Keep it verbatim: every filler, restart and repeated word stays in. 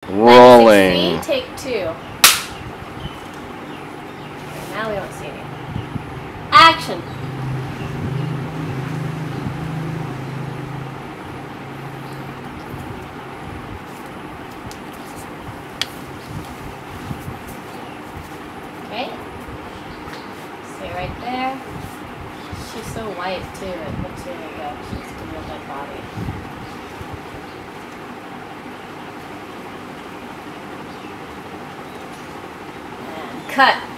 Rolling. Take two. Now we don't see any. Action. Okay. Stay right there. She's so white too. It looks really good. She's doing a dead body. And cut.